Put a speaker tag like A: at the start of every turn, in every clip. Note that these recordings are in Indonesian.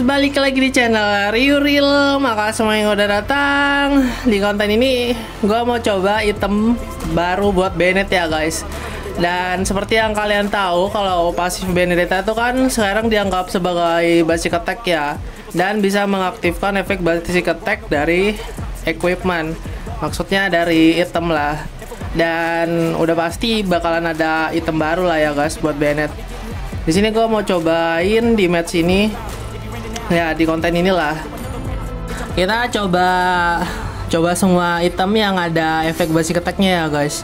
A: balik lagi di channel Riuril. Makasih semua yang udah datang. Di konten ini gue mau coba item baru buat Bennett ya guys. Dan seperti yang kalian tahu, kalau pasif Benedetta itu kan sekarang dianggap sebagai basic attack ya, dan bisa mengaktifkan efek basic attack dari equipment, maksudnya dari item lah. Dan udah pasti bakalan ada item baru lah ya guys buat Bennett. Di sini gue mau cobain di match ini ya, di konten inilah kita coba semua item yang ada efek basic attack-nya ya guys.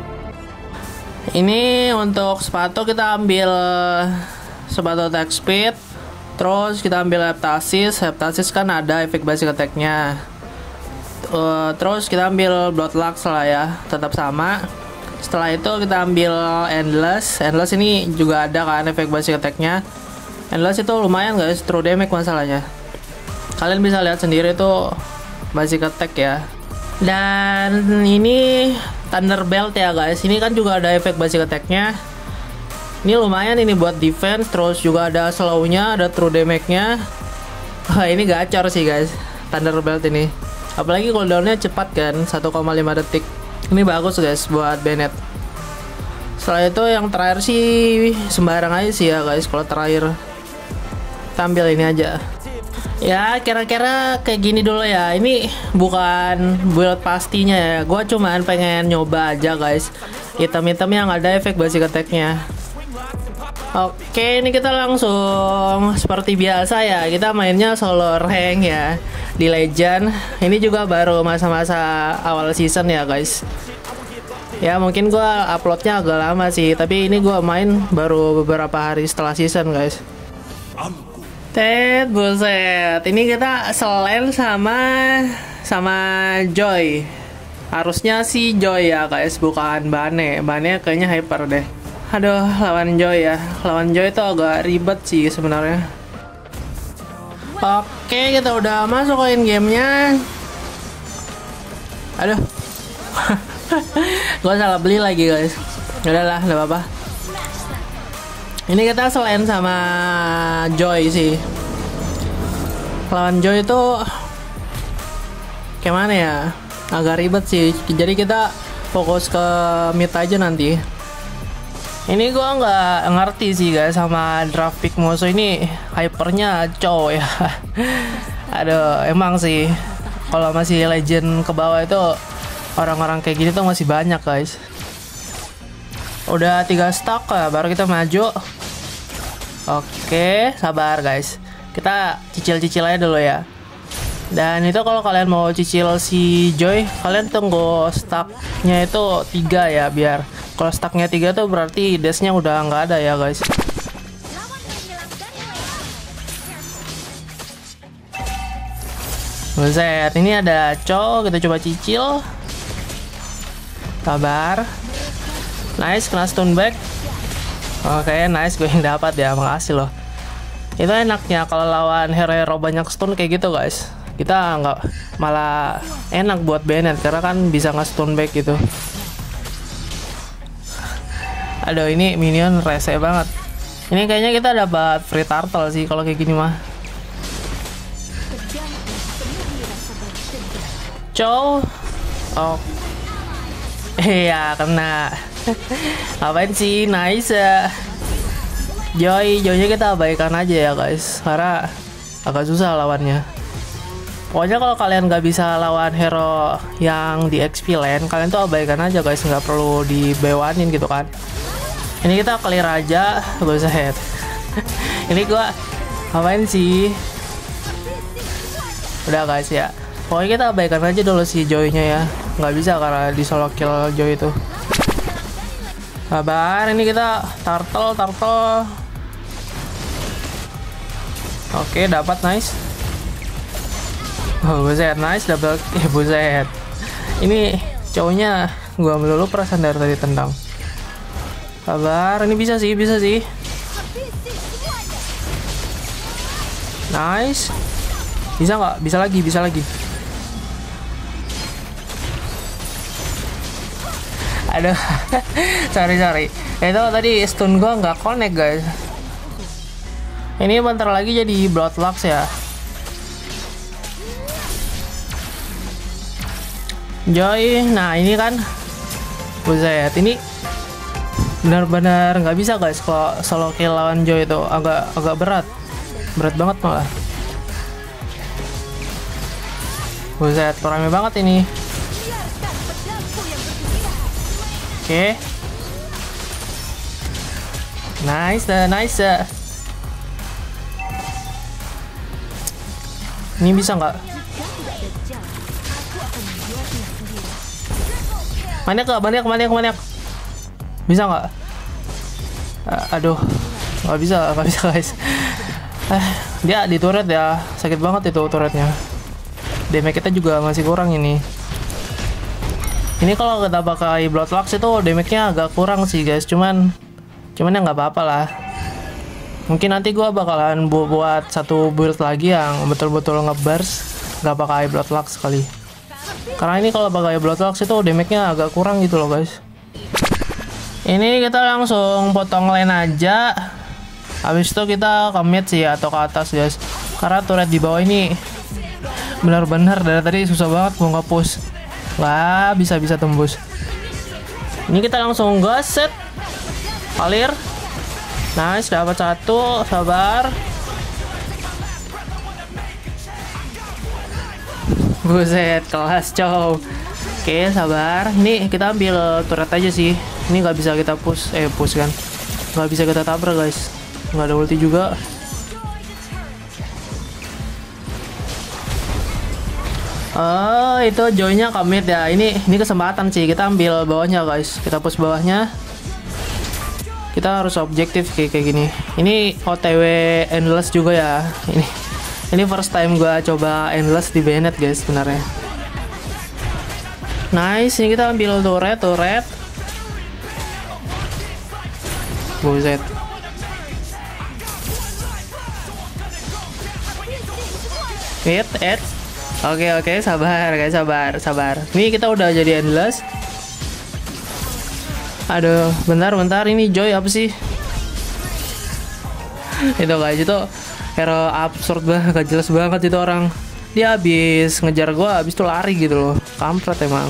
A: Ini untuk sepatu kita ambil sepatu attack speed, terus kita ambil heptasis kan ada efek basic attack-nya. Terus kita ambil bloodlux lah ya, tetap sama. Setelah itu kita ambil endless ini juga ada kan efek basic attack-nya. Endless itu lumayan guys, true damage masalahnya. Kalian bisa lihat sendiri tuh basic attack ya. Dan ini Thunderbolt ya guys. Ini kan juga ada efek basic attack-nya. Ini lumayan ini buat defense, terus juga ada slow-nya, ada true damage-nya. Wah, ini gacor sih guys, Thunderbolt ini. Apalagi cooldown-nya cepat kan, 1,5 detik. Ini bagus guys buat Bennett. Setelah itu yang terakhir sih sembarang aja sih ya guys. Kalau terakhir tampil ini aja ya, kira-kira kayak gini dulu ya. Ini bukan build pastinya ya, gue cuman pengen nyoba aja guys item-item yang ada efek basic attack-nya. Oke, ini kita langsung seperti biasa ya, kita mainnya solo rank ya di Legend. Ini juga baru masa-masa awal season ya guys. Ya mungkin gue uploadnya agak lama sih, tapi ini gue main baru beberapa hari setelah season guys. Buset, ini kita selain sama Joy. Harusnya sih Joy ya guys, bukan Bane. Bane kayaknya hyper deh. Aduh, lawan Joy ya. Lawan Joy itu agak ribet sih sebenarnya. Oke, kita udah masukin gamenya. Aduh, gue salah beli lagi guys. Udahlah, gak apa-apa. Ini kita selain sama Joy sih. Lawan Joy itu kayak mana ya? Agak ribet sih. Jadi kita fokus ke mid aja nanti. Ini gua nggak ngerti sih guys sama draft pick musuh ini, hypernya cowok ya. Aduh, emang sih kalau masih legend ke bawah itu orang-orang kayak gini tuh masih banyak guys. Udah 3 stock ya, baru kita maju. Oke, sabar guys. Kita cicil-cicil aja dulu ya. Dan itu kalau kalian mau cicil si Joy, kalian tunggu stacknya itu 3 ya, biar kalau stacknya 3 tuh berarti dashnya udah nggak ada ya guys. Buset, ini ada Chow, kita coba cicil. Sabar. Nice, kena stun back. Oke, nice, gue yang dapat ya, makasih loh. Itu enaknya kalau lawan hero-hero banyak stun kayak gitu guys. Kita nggak, malah enak buat Bennett karena kan bisa nge-stun back gitu. Aduh, ini minion rese banget. Ini kayaknya kita dapat free turtle sih kalau kayak gini mah. Chow. Oh. Iya, kena. Ngapain sih? Nice ya. Joy-nya kita abaikan aja ya guys, karena agak susah lawannya. Pokoknya kalau kalian nggak bisa lawan hero yang di XP lane, kalian tuh abaikan aja guys, nggak perlu dibewanin gitu kan. Ini kita clear aja, buset. Ini gua ngapain sih? Udah guys ya, pokoknya kita abaikan aja dulu si Joy-nya ya. Nggak bisa karena di solo kill Joy itu. Sabar, ini kita turtle. Oke, dapat, nice. Oh, buset, nice double. Buset. Ini cowoknya gua melulu perasaan dari tadi tendang. Sabar, ini bisa sih. Nice. Bisa nggak? Bisa lagi. Aduh, sorry. Itu tadi stun gua nggak connect guys. Ini bentar lagi jadi Bloodlux ya. Joy, nah ini kan buset, ini benar-benar nggak bisa guys kalau solo kill lawan Joy itu agak berat banget malah. Buset, rame banget ini. Oke. Nice. Ini bisa nggak? Banyak. Bisa nggak? Aduh, nggak bisa guys. Dia di turret ya, sakit banget itu turretnya. Damage kita juga masih kurang ini. Ini kalau kita pakai Bloodlux itu damage-nya agak kurang sih guys, cuman ya nggak apa-apa lah. Mungkin nanti gua bakalan buat satu build lagi yang betul-betul ngeburst, nggak pakai Bloodlux kali. Karena ini kalau pakai Bloodlux itu damage-nya agak kurang gitu loh guys. Ini kita langsung potong lane aja. Habis itu kita ke mid sih atau ke atas guys. Karena turret di bawah ini benar-benar dari tadi susah banget mau nge-push. Wah, bisa tembus. Ini kita langsung gaset. Clear. Nice, dapat satu, sabar. Buset, kelas cow. Oke, sabar. Ini kita ambil turret aja sih. Ini nggak bisa kita push kan. Nggak bisa kita tabrak guys. Nggak ada ulti juga. Oh, itu joinnya commit ya. Ini kesempatan sih. Kita ambil bawahnya guys. Kita push bawahnya. Kita harus objektif kayak gini. Ini OTW endless juga ya. Ini first time gua coba endless di Bennett guys sebenarnya. Nice, ini kita ambil turret. Buset. Oke, sabar guys, sabar. Ini kita udah jadi endless. Aduh, bentar, ini Joy apa sih? Itu guys, itu hero absurd banget, gak jelas banget itu orang. Dia habis ngejar gua, habis itu lari gitu loh. Kampret emang.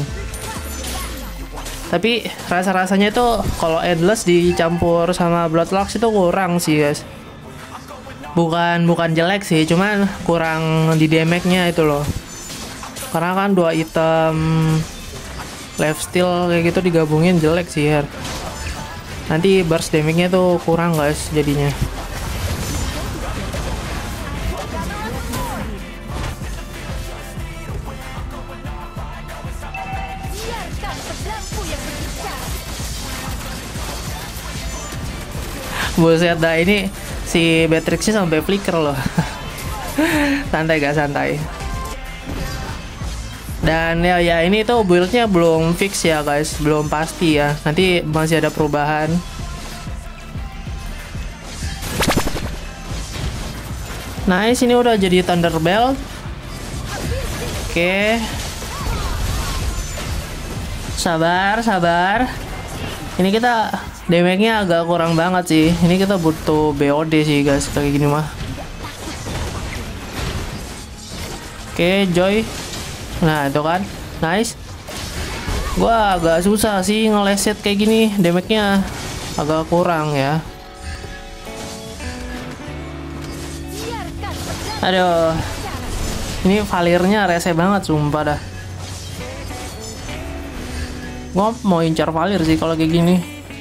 A: Tapi rasa-rasanya itu kalau endless dicampur sama Bloodlux itu kurang sih guys. Bukan jelek sih, cuman kurang di damage-nya itu loh. Karena kan 2 item lifesteal kayak gitu digabungin jelek sih ya. Nanti burst damage-nya tuh kurang guys jadinya. Buset dah, ini si Beatrix-nya sampai flicker loh. Santai gak santai. Dan ya ini tuh build-nya belum fix ya guys, belum pasti ya. Nanti masih ada perubahan. Nice, ini udah jadi Thunderbelt. Oke. Sabar. Ini kita damage-nya agak kurang banget sih. Ini kita butuh BOD sih guys kayak gini mah. Oke, Joy. Nah, itu kan. Nice. Gua agak susah sih ngeleset kayak gini. Damage-nya agak kurang ya. Aduh. Ini Valirnya rese banget sumpah dah. Gua mau incar Valir sih kalau kayak gini.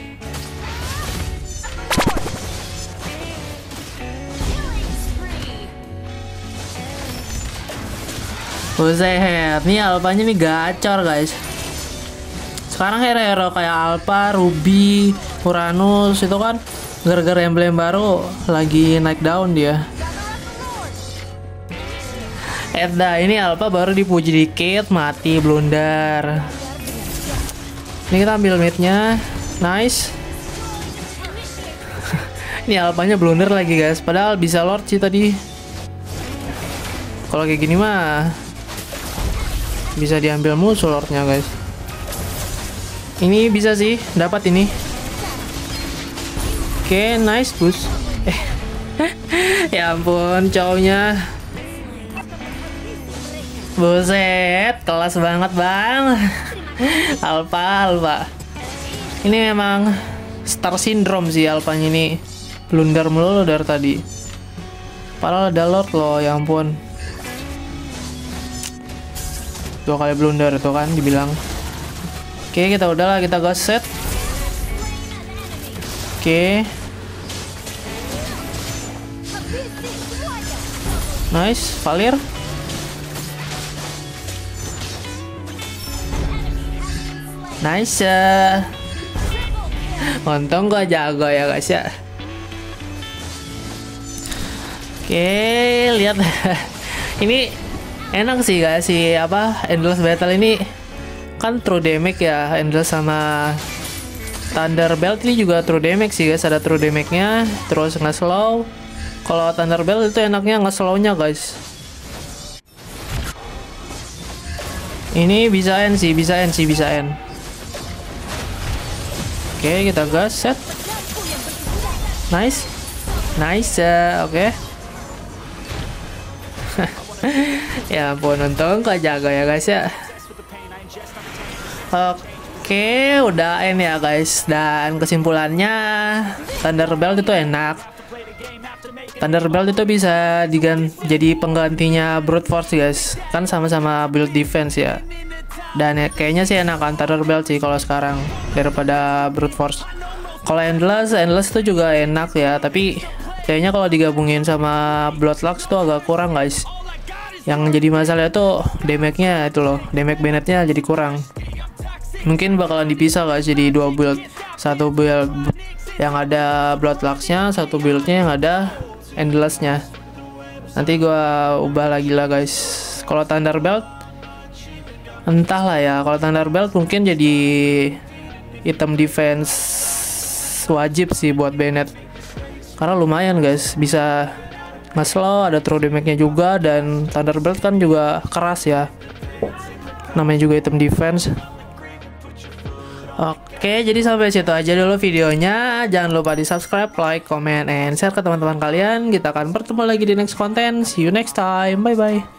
A: Buset, nih Alpanya nih gacor guys. Sekarang hero-hero kayak Alpha, Ruby, Uranus itu kan gara-gara emblem baru lagi naik daun dia. Edda, ini Alpha baru dipuji dikit, mati blunder. Ini kita ambil mid-nya. Nice. Ini Alpanya blunder lagi guys, padahal bisa Lord sih tadi. Kalau kayak gini mah bisa diambil musuh Lordnya guys. Ini bisa sih dapat ini. Oke, nice push. Ya ampun, cowoknya. Buset, kelas banget bang. Alpha. Ini memang star syndrome sih Alphanya ini. Blunder melulu dari tadi. Padahal ada Lord loh, ya ampun. 2 kali blunder itu kan dibilang. Oke, kita udahlah, kita gas set. Oke. Nice, Valir. Nice. Untung gua jago ya guys ya. Oke, lihat. Ini enak sih guys, si Endless Battle ini kan true damage ya. Endless sama Thunderbelt ini juga true damage sih guys, ada true damage-nya, terus nge-slow. Kalau Thunderbelt itu enaknya nge-slow-nya guys. Ini bisa end. Oke, kita gas set. Nice. Oke. Ya ampun, untung kok jago ya guys ya. Oke, udah end ya guys. Dan kesimpulannya, Thunderbelt itu enak. Thunderbelt itu bisa jadi penggantinya Brute Force guys. Kan sama-sama build defense ya. Dan ya, kayaknya sih enakan Thunderbelt sih kalau sekarang daripada Brute Force. Kalau Endless itu juga enak ya. Tapi kayaknya kalau digabungin sama Bloodlux itu agak kurang guys. Yang jadi masalah itu damage-nya itu loh. Damage Bennett-nya jadi kurang. Mungkin bakalan dipisah guys, jadi 2 build. Satu build yang ada Bloodlux-nya, satu build-nya yang ada Endless-nya. Nanti gua ubah lagi lah guys. Kalau Thunderbelt entahlah ya. Kalau Thunderbelt mungkin jadi item defense wajib sih buat Bennett. Karena lumayan guys, bisa nge-slow, ada true damage-nya juga, dan Thunderbelt kan juga keras ya. Namanya juga item defense. Oke, jadi sampai situ aja dulu videonya. Jangan lupa di subscribe, like, comment, and share ke teman-teman kalian. Kita akan bertemu lagi di next konten. See you next time. Bye-bye.